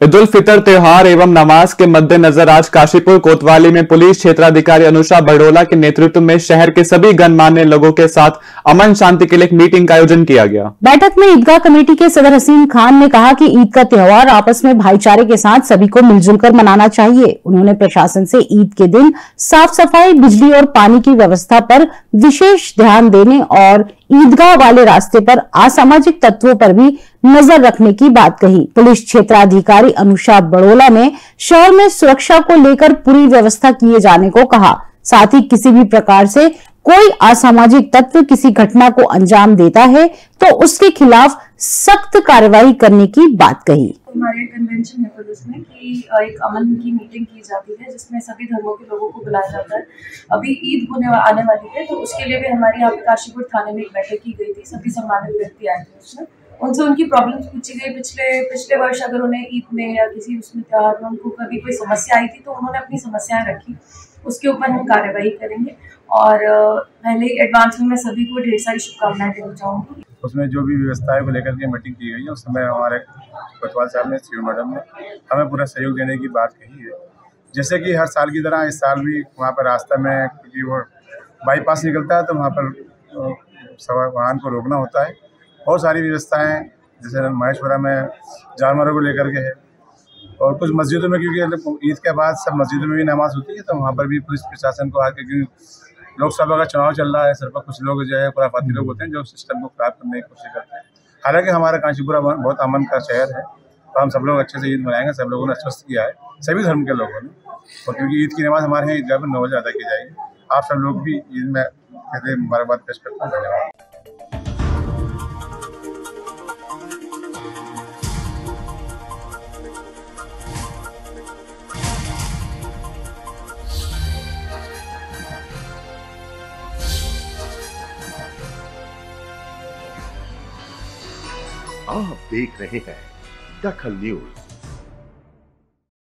ईद उल फितर त्योहार एवं नमाज के मद्देनजर आज काशीपुर कोतवाली में पुलिस क्षेत्राधिकारी अनुषा बड़ोला के नेतृत्व में शहर के सभी गणमान्य लोगों के साथ अमन शांति के लिए एक मीटिंग का आयोजन किया गया। बैठक में ईदगाह कमेटी के सदर हसीन खान ने कहा कि ईद का त्योहार आपस में भाईचारे के साथ सभी को मिलजुल कर मनाना चाहिए। उन्होंने प्रशासन से ईद के दिन साफ सफाई, बिजली और पानी की व्यवस्था पर विशेष ध्यान देने और ईदगाह वाले रास्ते पर असामाजिक तत्वों पर भी नजर रखने की बात कही। पुलिस क्षेत्राधिकारी अनुषा बड़ोला ने शहर में सुरक्षा को लेकर पूरी व्यवस्था किए जाने को कहा। साथ ही किसी भी प्रकार से कोई असामाजिक तत्व किसी घटना को अंजाम देता है तो उसके खिलाफ सख्त कार्रवाई करने की बात कही। हमारे कन्वेंशन है पुलिस में कि एक अमन की मीटिंग की जाती है जिसमें सभी धर्मों के लोगों को बुलाया जाता है। अभी ईद आने वाली है तो उसके लिए भी हमारे यहाँ पे काशीपुर थाने में एक बैठक की गई थी। सभी सम्मानित व्यक्ति आए थे उसमें, उनसे उनकी प्रॉब्लम्स पूछी गई। पिछले वर्ष अगर उन्हें ईद में या किसी उसमें त्योहार में उनको कभी कोई समस्या आई थी तो उन्होंने अपनी समस्याएं रखी, उसके ऊपर हम कार्यवाही करेंगे। और पहले एडवांस में मैं सभी को ढेर सारी शुभकामनाएं देना चाहूँगी। उसमें जो भी व्यवस्थाएं को लेकर के मीटिंग की गई है उस समय हमारे कोतवाल साहब ने, सीओ मैडम ने हमें पूरा सहयोग देने की बात कही है। जैसे कि हर साल की तरह इस साल भी वहाँ पर रास्ते में, क्योंकि वो बाईपास निकलता है तो वहाँ पर वाहन को रोकना होता है। बहुत सारी व्यवस्थाएँ जैसे महेशपुरा में जानवरों को लेकर के है, और कुछ मस्जिदों में, क्योंकि ईद के बाद सब मस्जिदों में भी नमाज होती है तो वहाँ पर भी पुलिस प्रशासन को आके, क्योंकि लोकसभा का चुनाव चल रहा है, सर पर कुछ लोग जो है खुराफाती लोग होते हैं जो सिस्टम को खराब करने की कोशिश करते हैं। हालांकि हमारा काशीपुरा बहुत अमन का शहर है तो हम सब लोग अच्छे से ईद मनाएंगे। सब लोगों ने आश्वस्त किया है, सभी धर्म के लोगों ने, और क्योंकि ईद की नमाज हमारे यहाँ ईदगाह में 9 बजे अदा की जाएगी। आप सब लोग भी ईद में कहते मुबारकबाद पेश करते हैं। धन्यवाद। आप देख रहे हैं दखल न्यूज।